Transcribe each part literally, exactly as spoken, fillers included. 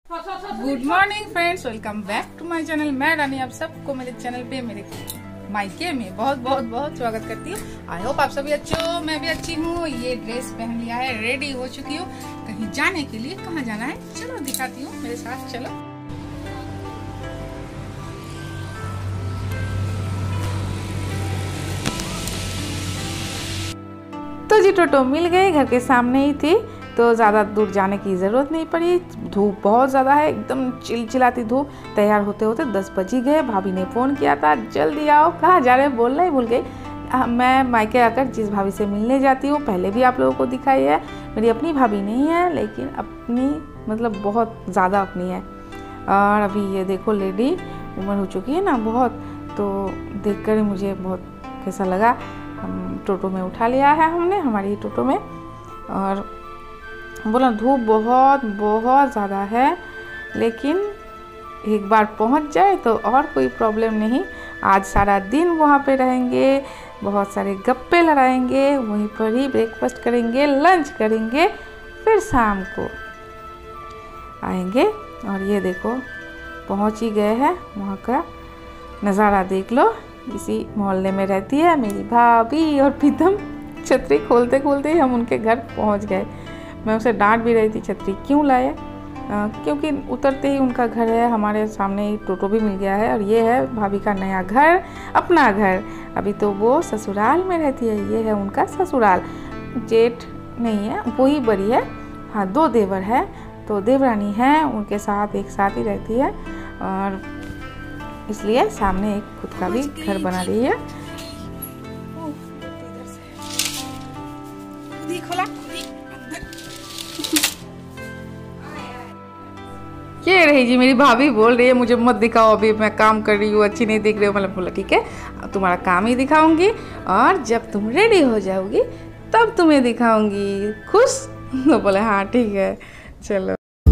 Good morning friends, welcome back to my channel. मैं रानी आप सबको मेरे चैनल पे मेरे मायके में बहुत बहुत बहुत स्वागत करती हूँ। आई होप आप सभी अच्छे हो, मैं भी अच्छी हूँ। ये ड्रेस पहन लिया है, रेडी हो चुकी हूँ कहीं जाने के लिए। कहाँ जाना है चलो दिखाती हूँ, मेरे साथ चलो। तो जी टोटो मिल गई, घर के सामने ही थी तो ज़्यादा दूर जाने की ज़रूरत नहीं पड़ी। धूप बहुत ज़्यादा है, एकदम चिलचिलाती धूप। तैयार होते होते दस बज ही गए। भाभी ने फ़ोन किया था जल्दी आओ। कहाँ जा रहे बोलना ही भूल गई। मैं मायके आकर जिस भाभी से मिलने जाती हूँ, पहले भी आप लोगों को दिखाई है, मेरी अपनी भाभी नहीं है लेकिन अपनी मतलब बहुत ज़्यादा अपनी है। और अभी ये देखो लेडी उम्र हो चुकी है ना बहुत, तो देख कर मुझे बहुत कैसा लगा। हम टोटो में उठा लिया है हमने, हमारी टोटो में। और बोला धूप बहुत बहुत ज़्यादा है, लेकिन एक बार पहुंच जाए तो और कोई प्रॉब्लम नहीं। आज सारा दिन वहाँ पे रहेंगे, बहुत सारे गप्पे लड़ाएंगे, वहीं पर ही ब्रेकफास्ट करेंगे, लंच करेंगे, फिर शाम को आएंगे। और ये देखो पहुँच ही गए हैं, वहाँ का नज़ारा देख लो। इसी मोहल्ले में रहती है मेरी भाभी और प्रीतम। छतरी खोलते खोलते ही हम उनके घर पहुँच गए। मैं उसे डांट भी रही थी छतरी क्यों लाए, क्योंकि उतरते ही उनका घर है, हमारे सामने ही टोटो भी मिल गया है। और ये है भाभी का नया घर, अपना घर। अभी तो वो ससुराल में रहती है, ये है उनका ससुराल। जेठ नहीं है, वो ही बड़ी है। हाँ, दो देवर है, तो देवरानी है, उनके साथ एक साथ ही रहती है। और इसलिए सामने एक खुद का भी घर बना रही है। ये रही जी मेरी भाभी, बोल रही है मुझे मत दिखाओ, अभी मैं काम कर रही हूँ, अच्छी नहीं दिख रही हो। मतलब बोला ठीक है, तुम्हारा काम ही दिखाऊंगी, और जब तुम रेडी हो जाओगी तब तुम्हें दिखाऊंगी। खुश? तो बोले हाँ ठीक है चलो।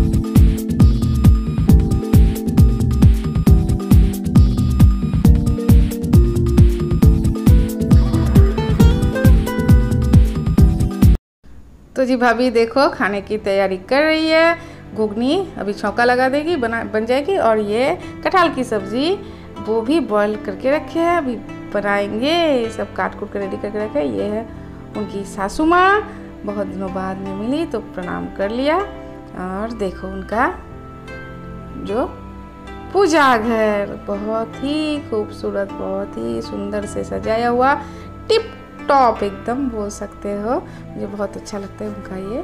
तो जी भाभी देखो खाने की तैयारी कर रही है। घुगनी अभी छौंका लगा देगी, बना बन जाएगी। और ये कटहल की सब्ज़ी वो भी बॉईल करके रखे हैं, अभी बनाएंगे। सब काट कूट कर रेडी करके रखे। ये है उनकी सासू माँ, बहुत दिनों बाद में मिली तो प्रणाम कर लिया। और देखो उनका जो पूजा घर बहुत ही खूबसूरत, बहुत ही सुंदर से सजाया हुआ, टिप टॉप एकदम बोल सकते हो। मुझे बहुत अच्छा लगता है उनका ये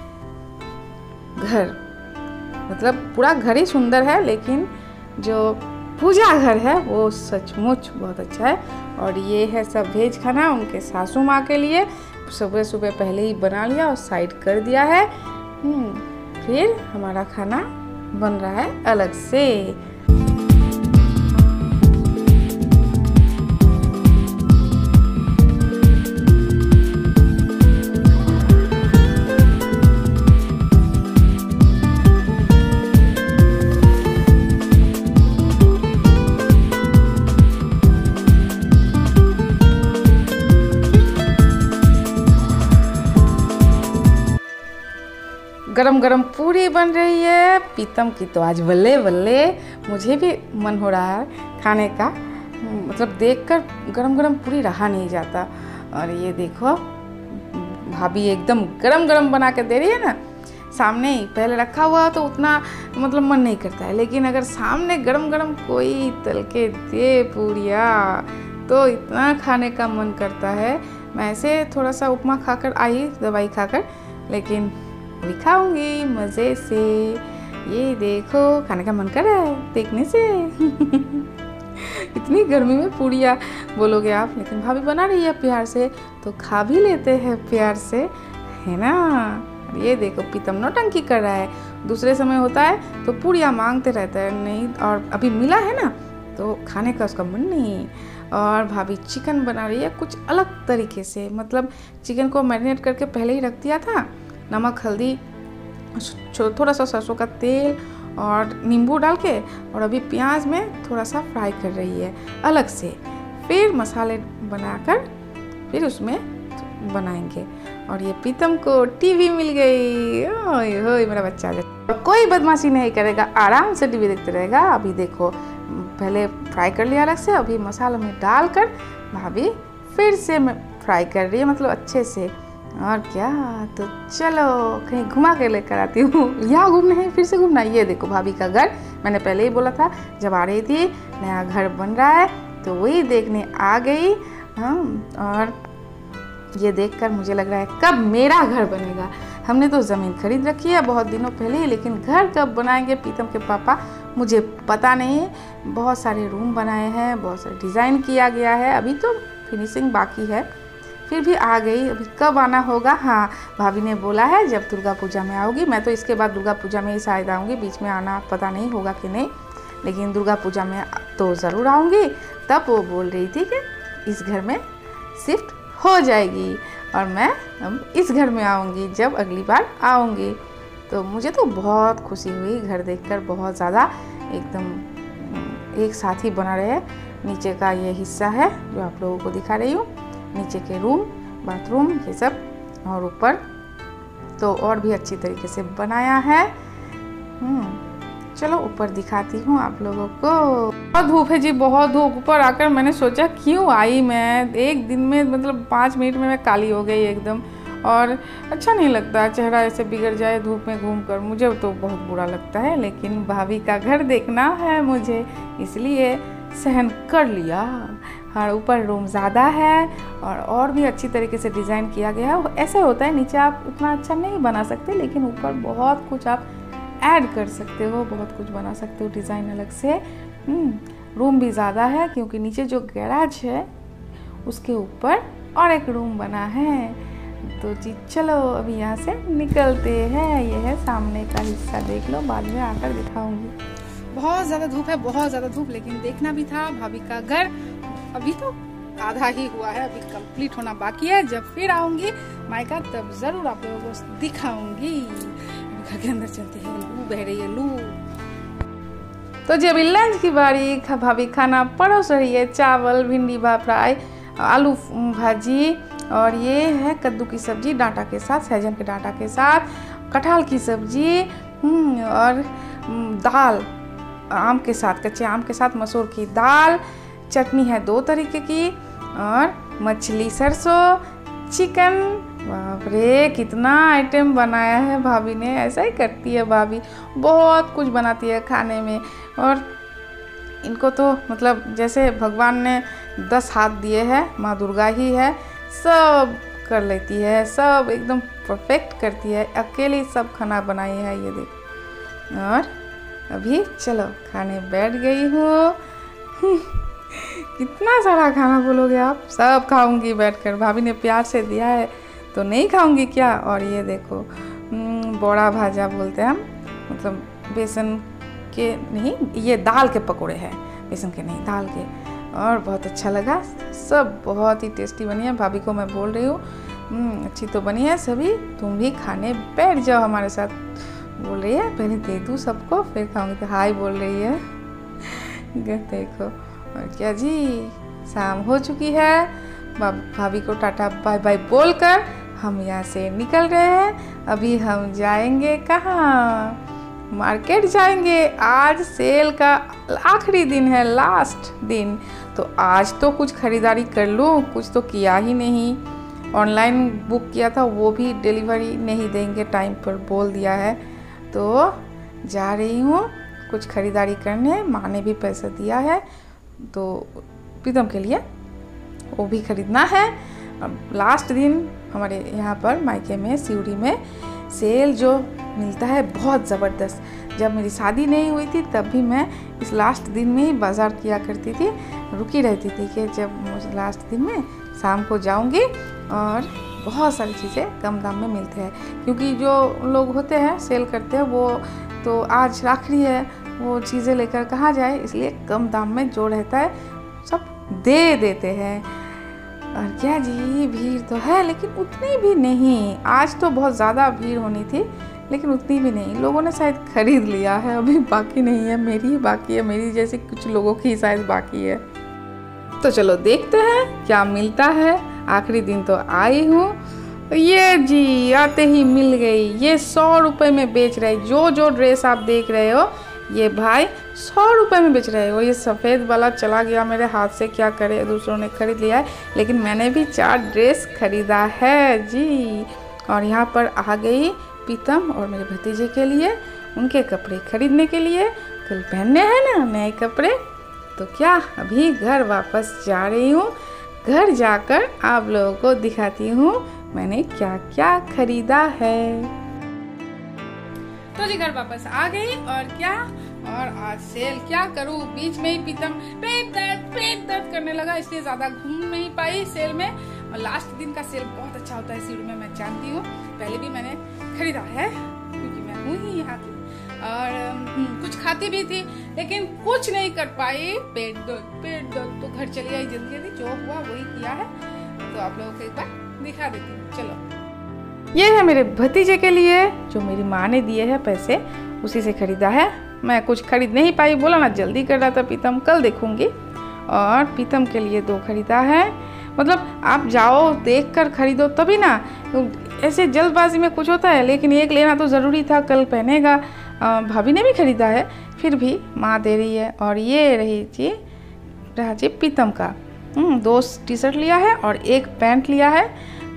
घर। मतलब पूरा घर ही सुंदर है, लेकिन जो पूजा घर है वो सचमुच बहुत अच्छा है। और ये है सब वेज खाना उनके सासू माँ के लिए। सुबह सुबह पहले ही बना लिया और साइड कर दिया है। फिर हमारा खाना बन रहा है अलग से। गरम गरम पूरी बन रही है। प्रीतम की तो आज बल्ले बल्ले, मुझे भी मन हो रहा है खाने का। मतलब देखकर गरम गरम पूरी रहा नहीं जाता। और ये देखो भाभी एकदम गरम गरम बना के दे रही है ना, सामने ही। पहले रखा हुआ तो उतना मतलब मन नहीं करता है, लेकिन अगर सामने गरम गरम कोई तल के दे पूरिया तो इतना खाने का मन करता है। मैं ऐसे थोड़ा सा उपमा खाकर आई, दवाई खाकर, लेकिन अभी खाऊंगी मज़े से। ये देखो खाने का मन कर रहा है देखने से। इतनी गर्मी में पूड़ियाँ बोलोगे आप, लेकिन भाभी बना रही है प्यार से तो खा भी लेते हैं प्यार से, है ना। ये देखो प्रीतम नौटंकी कर रहा है। दूसरे समय होता है तो पूड़ियाँ मांगते रहता है, नहीं और अभी मिला है ना तो खाने का उसका मन नहीं। और भाभी चिकन बना रही है कुछ अलग तरीके से। मतलब चिकन को मैरिनेट करके पहले ही रख दिया था, नमक हल्दी थोड़ा सा सरसों का तेल और नींबू डाल के, और अभी प्याज में थोड़ा सा फ्राई कर रही है अलग से। फिर मसाले बनाकर फिर उसमें बनाएंगे। और ये प्रीतम को टीवी मिल गई। ओए होए मेरा बच्चा, और कोई बदमाशी नहीं करेगा, आराम से टीवी देखते रहेगा। अभी देखो पहले फ्राई कर लिया अलग से, अभी मसाला में डालकर भाभी फिर से फ्राई कर रही है, मतलब अच्छे से। और क्या, तो चलो कहीं घुमा के लेकर आती हूँ। यहाँ घूमना है, फिर से घूमना। ये देखो भाभी का घर, मैंने पहले ही बोला था जब आ रही थी नया घर बन रहा है तो वही देखने आ गई हम। और ये देखकर मुझे लग रहा है कब मेरा घर बनेगा। हमने तो ज़मीन खरीद रखी है बहुत दिनों पहले ही, लेकिन घर कब बनाएंगे प्रीतम के पापा मुझे पता नहीं। बहुत सारे रूम बनाए हैं, बहुत सारे डिज़ाइन किया गया है, अभी तो फिनिशिंग बाकी है, फिर भी आ गई। अभी कब आना होगा, हाँ भाभी ने बोला है जब दुर्गा पूजा में आओगी। मैं तो इसके बाद दुर्गा पूजा में ही शायद आऊँगी, बीच में आना पता नहीं होगा कि नहीं, लेकिन दुर्गा पूजा में तो ज़रूर आऊँगी। तब वो बोल रही थी कि इस घर में शिफ्ट हो जाएगी और मैं अब इस घर में आऊँगी जब अगली बार आऊँगी। तो मुझे तो बहुत खुशी हुई घर देखकर, बहुत ज़्यादा, एकदम एक साथ ही बना रहे। नीचे का ये हिस्सा है जो आप लोगों को दिखा रही हूँ, नीचे के रूम, बाथरूम, ये सब, और ऊपर तो और भी अच्छी तरीके से बनाया है। हम्म चलो ऊपर दिखाती हूँ आप लोगों को। बहुत धूप है जी, बहुत धूप। ऊपर आकर मैंने सोचा क्यों आई मैं, एक दिन में मतलब पाँच मिनट में मैं काली हो गई एकदम, और अच्छा नहीं लगता चेहरा ऐसे बिगड़ जाए धूप में घूमकर, मुझे तो बहुत बुरा लगता है। लेकिन भाभी का घर देखना है मुझे, इसलिए सहन कर लिया। हाँ ऊपर रूम ज़्यादा है और और भी अच्छी तरीके से डिज़ाइन किया गया है। ऐसे होता है नीचे आप उतना अच्छा नहीं बना सकते, लेकिन ऊपर बहुत कुछ आप ऐड कर सकते हो, बहुत कुछ बना सकते हो डिज़ाइन अलग से। रूम भी ज़्यादा है क्योंकि नीचे जो गैराज है उसके ऊपर और एक रूम बना है। तो जी चलो अभी यहाँ से निकलते हैं। ये है सामने का हिस्सा, देख लो, बाद में आकर दिखाऊंगी। बहुत ज़्यादा धूप है, बहुत ज़्यादा धूप, लेकिन देखना भी था भाभी का घर। अभी तो आधा ही हुआ है, अभी कंप्लीट होना बाकी है। जब फिर आऊंगी मायका तब जरूर आप लोगों को दिखाऊंगी। घर के अंदर चलते हैं, लू बह रही है, लू। तो जी अभी लंच की बारी, भाभी खाना परोस रही है, चावल, भिंडी फ्राई, आलू भाजी, और ये है कद्दू की सब्जी डांटा के साथ, सहजन के डांटा के साथ, कटहल की सब्जी, और दाल आम के साथ, कच्चे आम के साथ मसूर की दाल, चटनी है दो तरीके की, और मछली सरसों, चिकन। बाप रे कितना आइटम बनाया है भाभी ने, ऐसा ही करती है भाभी, बहुत कुछ बनाती है खाने में। और इनको तो मतलब जैसे भगवान ने दस हाथ दिए हैं, माँ दुर्गा ही है, सब कर लेती है, सब एकदम परफेक्ट करती है, अकेले सब खाना बनाई है। ये देखो, और अभी चलो खाने बैठ गई हूँ। कितना सारा खाना बोलोगे आप, सब खाऊंगी बैठकर, भाभी ने प्यार से दिया है तो नहीं खाऊंगी क्या। और ये देखो बड़ा भाजा बोलते हैं हम, मतलब बेसन के नहीं, ये दाल के पकोड़े हैं, बेसन के नहीं दाल के, और बहुत अच्छा लगा, सब बहुत ही टेस्टी बनी है। भाभी को मैं बोल रही हूँ अच्छी तो बनी है, सभी तुम भी खाने बैठ जाओ हमारे साथ। बोल रही है पहले दे दूँ सबको फिर खाऊंगी, तो हाय बोल रही है। देखो, और क्या जी शाम हो चुकी है, भाभी को टाटा बाय बाय बोलकर हम यहाँ से निकल रहे हैं। अभी हम जाएंगे कहाँ, मार्केट जाएंगे। आज सेल का आखिरी दिन है, लास्ट दिन, तो आज तो कुछ खरीदारी कर लूँ, कुछ तो किया ही नहीं। ऑनलाइन बुक किया था, वो भी डिलीवरी नहीं देंगे टाइम पर बोल दिया है, तो जा रही हूँ कुछ खरीदारी करने। माँ ने भी पैसा दिया है तो प्रीतम के लिए वो भी खरीदना है। अब लास्ट दिन हमारे यहाँ पर मायके में सिउड़ी में सेल जो मिलता है बहुत ज़बरदस्त। जब मेरी शादी नहीं हुई थी तब भी मैं इस लास्ट दिन में ही बाज़ार किया करती थी, रुकी रहती थी कि जब मुझे लास्ट दिन में शाम को जाऊंगी, और बहुत सारी चीज़ें कम दाम में मिलते हैं। क्योंकि जो लोग होते हैं सेल करते हैं वो तो आज आखिरी है, वो चीज़ें लेकर कहाँ जाए, इसलिए कम दाम में जो रहता है सब दे देते हैं। और क्या जी भीड़ तो है लेकिन उतनी भी नहीं, आज तो बहुत ज़्यादा भीड़ होनी थी लेकिन उतनी भी नहीं। लोगों ने शायद खरीद लिया है, अभी बाकी नहीं है, मेरी ही बाकी है, मेरी जैसे कुछ लोगों की शायद बाकी है। तो चलो देखते हैं क्या मिलता है। आखिरी दिन तो आई हूँ, ये जी आते ही मिल गई। ये सौ रुपये में बेच रहे, जो जो ड्रेस आप देख रहे हो ये भाई सौ रुपये में बेच रहे हो। ये सफ़ेद वाला चला गया मेरे हाथ से, क्या करे, दूसरों ने खरीद लिया है, लेकिन मैंने भी चार ड्रेस खरीदा है जी। और यहाँ पर आ गई पीतम और मेरे भतीजे के लिए उनके कपड़े खरीदने के लिए, कल पहनने हैं ना नए कपड़े। तो क्या अभी घर वापस जा रही हूँ, घर जाकर आप लोगों को दिखाती हूँ मैंने क्या क्या खरीदा है। तो जी घर वापस आ गई और क्या, और आज सेल क्या करूँ, बीच में ही पीतम पेट दर्द पेट दर्द करने लगा, इसलिए ज्यादा घूम नहीं पाई सेल में। और लास्ट दिन का सेल बहुत अच्छा होता है सीढ़ी में, मैं जानती हूँ, पहले भी मैंने खरीदा है क्योंकि मैं हूँ ही यहाँ की। और कुछ खाती भी थी लेकिन कुछ नहीं कर पाई, पेट दर्द पेट दर्द। तो घर चली आई जल्दी जल्दी, जो हुआ वही किया है, तो आप लोगों को एक बार दिखा देती हूँ। चलो, ये है मेरे भतीजे के लिए जो मेरी माँ ने दिए हैं पैसे, उसी से खरीदा है। मैं कुछ खरीद नहीं पाई, बोला ना जल्दी कर रहा था पीतम, कल देखूंगी। और पीतम के लिए दो खरीदा है, मतलब आप जाओ देख कर खरीदो तभी ना, ऐसे जल्दबाजी में कुछ होता है, लेकिन एक लेना तो ज़रूरी था, कल पहनेगा। भाभी ने भी खरीदा है, फिर भी माँ दे रही है। और ये रही जी रहा जी पीतम का, दो टी शर्ट लिया है और एक पैंट लिया है,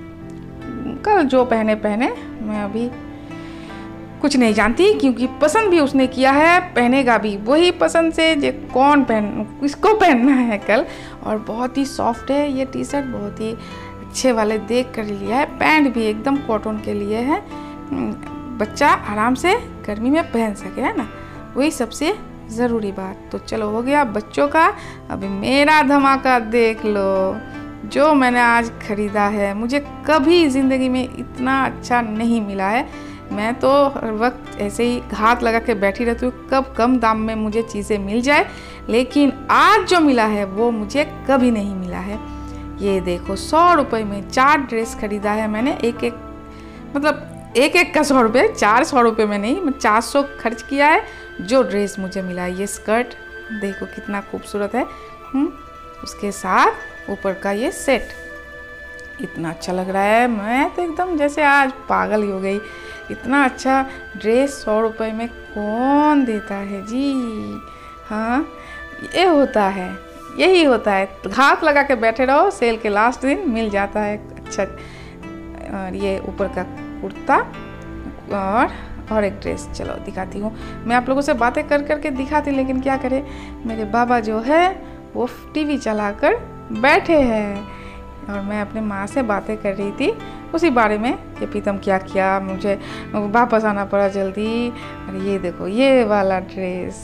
कल जो पहने पहने, मैं अभी कुछ नहीं जानती क्योंकि पसंद भी उसने किया है, पहनेगा भी वही पसंद से, जो कौन पहन किसको पहनना है कल। और बहुत ही सॉफ्ट है ये टी शर्ट, बहुत ही अच्छे वाले देख कर लिया है। पैंट भी एकदम कॉटन के लिए है, बच्चा आराम से गर्मी में पहन सके, है ना, वही सबसे ज़रूरी बात। तो चलो हो गया बच्चों का, अभी मेरा धमाका देख लो जो मैंने आज ख़रीदा है। मुझे कभी ज़िंदगी में इतना अच्छा नहीं मिला है, मैं तो हर वक्त ऐसे ही हाथ लगा के बैठी रहती हूँ कब कम दाम में मुझे चीज़ें मिल जाए, लेकिन आज जो मिला है वो मुझे कभी नहीं मिला है। ये देखो सौ रुपये में चार ड्रेस खरीदा है मैंने, एक एक मतलब एक एक का सौ रुपये, चार सौ रुपये में नहीं, मैं चार सौ खर्च किया है जो ड्रेस मुझे मिला है। ये स्कर्ट देखो कितना खूबसूरत है, हुँ? उसके साथ ऊपर का ये सेट इतना अच्छा लग रहा है, मैं तो एकदम जैसे आज पागल ही हो गई। इतना अच्छा ड्रेस सौ रुपये में कौन देता है जी। हाँ ये होता है, यही होता है, हाथ लगा के बैठे रहो, सेल के लास्ट दिन मिल जाता है अच्छा। और ये ऊपर का कुर्ता और और एक ड्रेस, चलो दिखाती हूँ। मैं आप लोगों से बातें कर कर के दिखाती, लेकिन क्या करें, मेरे बाबा जो है वो टीवी चलाकर बैठे हैं और मैं अपने माँ से बातें कर रही थी उसी बारे में कि प्रीतम क्या किया, मुझे वापस आना पड़ा जल्दी। और ये देखो ये वाला ड्रेस,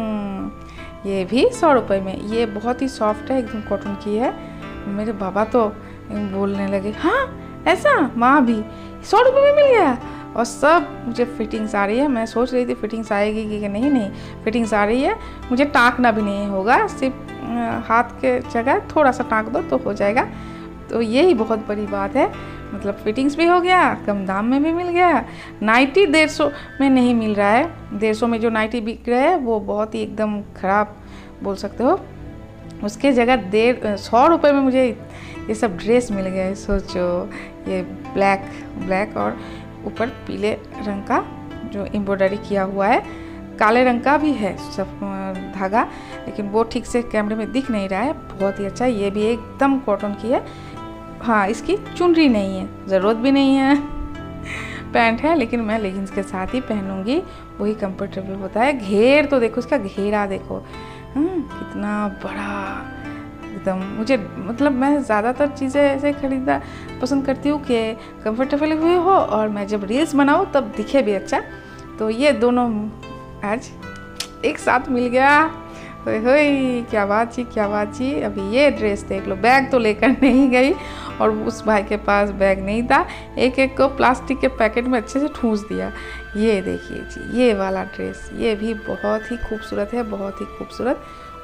ये भी सौ रुपये में, ये बहुत ही सॉफ्ट है, एकदम कॉटन की है। मेरे बाबा तो बोलने लगे हाँ ऐसा, माँ भी सौ रुपये में मिल गया। और सब मुझे फिटिंग्स आ रही है, मैं सोच रही थी फिटिंग्स आएगी कि नहीं, नहीं फिटिंग्स आ रही है, मुझे टाँकना भी नहीं होगा, सिर्फ हाथ के जगह थोड़ा सा टाँक दो तो हो जाएगा। तो यही बहुत बड़ी बात है, मतलब फिटिंग्स भी हो गया, कम दाम में भी मिल गया। नाइटी डेढ़ सौ में नहीं मिल रहा है, डेढ़ सौ में जो नाइटी बिक रहा है वो बहुत ही एकदम ख़राब बोल सकते हो, उसके जगह डेढ़ सौ रुपये में मुझे ये सब ड्रेस मिल गया है। सोचो ये ब्लैक ब्लैक और ऊपर पीले रंग का जो एम्ब्रॉयडरी किया हुआ है, काले रंग का भी है सब धागा, लेकिन वो ठीक से कैमरे में दिख नहीं रहा है, बहुत ही अच्छा। ये भी एकदम कॉटन की है, हाँ इसकी चुनरी नहीं है, ज़रूरत भी नहीं है, पैंट है, लेकिन मैं लेगिंग्स के साथ ही पहनूंगी, वही कंफर्टेबल होता है। घेर तो देखो, इसका घेरा देखो कितना बड़ा एकदम। मुझे मतलब मैं ज़्यादातर चीज़ें ऐसे खरीदना पसंद करती हूँ कि कंफर्टेबल हुए हो और मैं जब रील्स बनाऊँ तब दिखे भी अच्छा। तो ये दोनों आज एक साथ मिल गया, होय होय क्या बात जी क्या बात जी। अभी ये ड्रेस देख लो, बैग तो लेकर नहीं गई और उस भाई के पास बैग नहीं था, एक एक को प्लास्टिक के पैकेट में अच्छे से ठूंस दिया। ये देखिए जी ये वाला ड्रेस, ये भी बहुत ही खूबसूरत है, बहुत ही खूबसूरत,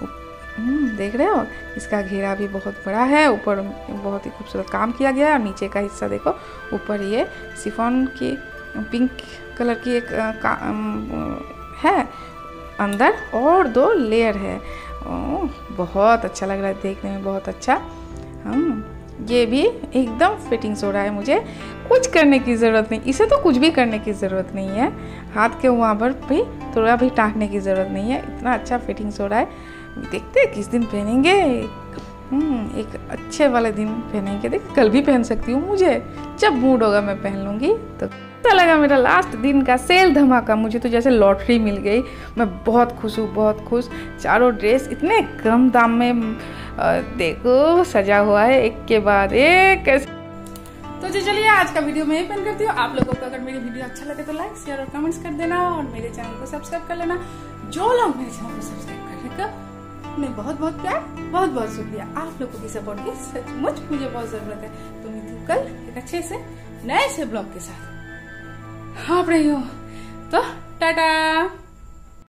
देख रहे हो, इसका घेरा भी बहुत बड़ा है, ऊपर बहुत ही खूबसूरत काम किया गया है। और नीचे का हिस्सा देखो, ऊपर ये शिफॉन की पिंक कलर की एक का, है, अंदर और दो लेयर है। ओह बहुत अच्छा लग रहा है देखने में, बहुत अच्छा। हम ये भी एकदम फिटिंग्स हो रहा है, मुझे कुछ करने की ज़रूरत नहीं, इसे तो कुछ भी करने की ज़रूरत नहीं है, हाथ के वहाँ पर भी थोड़ा भी टाँगने की ज़रूरत नहीं है, इतना अच्छा फिटिंग्स हो रहा है। देखते हैं किस दिन पहनेंगे, एक अच्छे वाले दिन पहनेंगे। देख कल भी पहन सकती हूँ, मुझे जब मूड होगा मैं पहन लूँगी। तो अच्छा लगा मेरा लास्ट दिन का सेल धमाका, मुझे तो जैसे लॉटरी मिल गई। मैं बहुत खुश हूँ, बहुत खुश। चारों ड्रेस इतने कम दाम में देखो सजा हुआ है, एक के बाद एक। तो जी चलिए आज का वीडियो मैं ही पेन करती हूँ। आप लोगों को अगर मेरी वीडियो अच्छा लगे तो लाइक शेयर और कमेंट्स कर देना और मेरे चैनल को सब्सक्राइब कर लेना। जो लोग मेरे चैनल को सब्सक्राइब कर लेगा उन्हें बहुत बहुत प्यार, बहुत बहुत शुक्रिया। आप लोगों की सपोर्ट की सचमुच मुझे बहुत जरूरत है। तो मिलती हूँ कल एक अच्छे से नए से ब्लॉग के साथ। आप रही हो तो टाटा।